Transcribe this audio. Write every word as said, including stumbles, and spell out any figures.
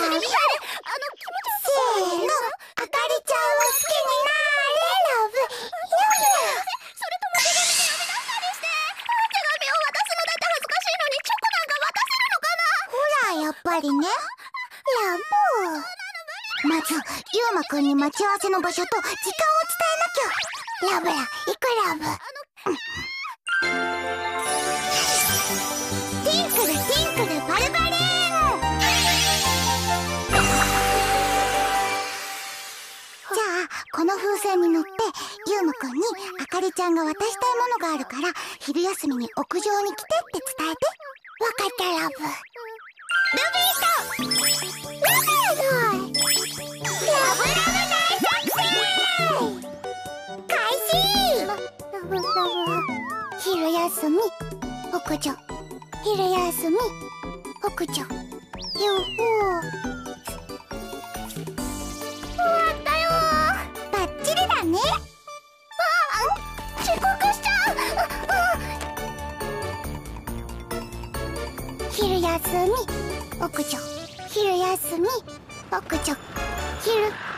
の、あかりちゃんを好きになれ、ラブ。それとも手紙で呼び出したりして、手紙を渡すのだって恥ずかしいのにチョコなんか渡せるのかな。ほら、やっぱりね。ラブ。まず、ゆうまくんに待ち合わせの場所と時間を伝えなきゃ。ラブラ、行くラブ。ティンクルティンクルバルバリーン。じゃあこの風船に乗ってゆうまくんにあかりちゃんが渡したいものがあるから昼休みに屋上に来てって伝えて。わかったラブ。ルビーとラブラブラブ大作戦開始。ラブラブ昼休み屋上、昼休み屋上、よほー。終わったよー。バッチリだね。ああ、遅刻しちゃう。昼休み屋上、昼休み屋上、昼